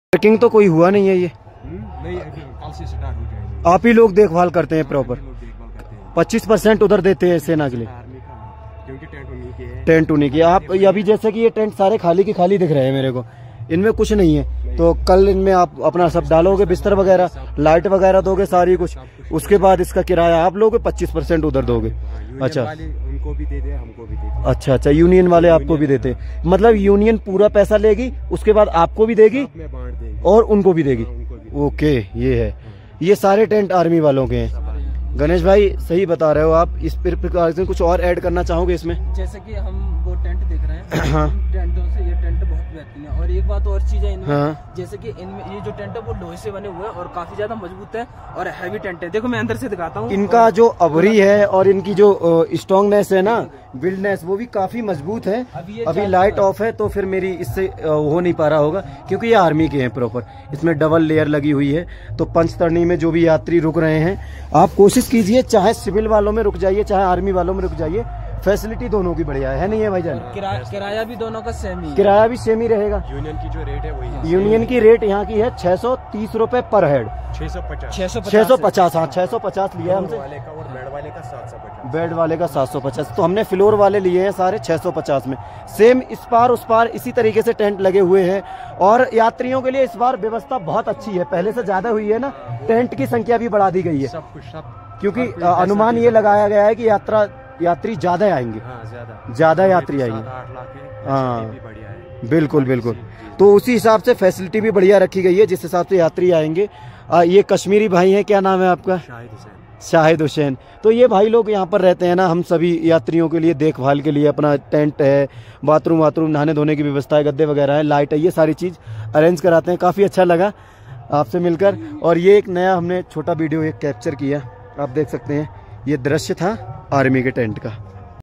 Parking तो कोई हुआ नहीं है ये? नहीं, कल से स्टार्ट हो जाएगी। आप ही लोग देखभाल करते हैं प्रॉपर? 25% उधर देते हैं सेना के लिए, क्योंकि टेंट उन्हीं के है। टेंट उन्हीं के। आप अभी जैसे कि ये टेंट सारे खाली के खाली दिख रहे हैं मेरे को, इनमें कुछ नहीं है, तो कल इनमें आप अपना सब डालोगे, बिस्तर वगैरह, लाइट वगैरह दोगे, सारी कुछ, उसके बाद इसका किराया आप लोगे, 25% उधर दोगे। अच्छा, उनको भी दे दे, हमको भी दे दे। अच्छा, यूनियन वाले आपको भी देते, मतलब यूनियन पूरा पैसा लेगी, उसके बाद आपको भी देगी और उनको भी देगी। ओके, ये है, ये सारे टेंट आर्मी वालों के हैं। गणेश भाई सही बता रहे हो आप। इस प्रकार से कुछ और ऐड करना चाहोगे इसमें? जैसे कि हम वो टेंट देख रहे हैं, हाँ। टेंटों से ये टेंट बहुत बेहतरीन है। और एक बात और चीज है इनमें, हाँ। जैसे कि इनमें ये जो टेंट है वो लोहे से बने हुए हैं और काफी ज्यादा मजबूत है और हैवी टेंट है। देखो मैं अंदर से दिखाता हूँ। इनका जो अवरी है और इनकी जो स्ट्रॉन्गनेस है ना, बिल्डनेस, वो भी काफी मजबूत है। अभी लाइट ऑफ है तो फिर मेरी इससे हो नहीं पा रहा होगा, क्योंकि ये आर्मी के हैं प्रॉपर। इसमें डबल लेयर लगी हुई है, तो पंचतरणी में जो भी यात्री रुक रहे हैं, आप कोशिश कीजिए, चाहे सिविल वालों में रुक जाइए, चाहे आर्मी वालों में रुक जाइए, फैसिलिटी दोनों की बढ़िया है नहीं है भाईजान? किराया भी दोनों का सेम ही, किराया भी सेम ही रहेगा। यूनियन की जो रेट है वही है। यूनियन की रेट यहाँ की है 630 रुपए पर हेड। 650, हाँ 650 लिया हमसे। वाले का और बेड वाले का 750। बेड वाले का 750, तो हमने फ्लोर वाले लिए हैं सारे 650 में। सेम इस पार उस पार इसी तरीके से टेंट लगे हुए हैं। और यात्रियों के लिए इस बार व्यवस्था बहुत अच्छी है, पहले से ज्यादा हुई है ना, टेंट की संख्या भी बढ़ा दी गई है, सब कुछ सब, क्योंकि अनुमान ये लगाया गया है कि यात्री ज्यादा आएंगे, ज्यादा यात्री आएंगे। 7-8 लाख है। हाँ, भी बढ़िया है। बिल्कुल बिल्कुल। तो उसी हिसाब से फैसिलिटी भी बढ़िया रखी गई है, जिस हिसाब से यात्री आएंगे। ये कश्मीरी भाई हैं, क्या नाम है आपका? शाहिद हुसैन। तो ये भाई लोग यहाँ पर रहते हैं ना, हम सभी यात्रियों के लिए देखभाल के लिए अपना टेंट है, बाथरूम नहाने धोने की व्यवस्था है, गद्दे वगैरह है, लाइट है, ये सारी चीज़ अरेंज कराते हैं। काफ़ी अच्छा लगा आपसे मिलकर। और ये एक नया हमने छोटा वीडियो एक कैप्चर किया, आप देख सकते हैं, ये दृश्य था आर्मी के टेंट का।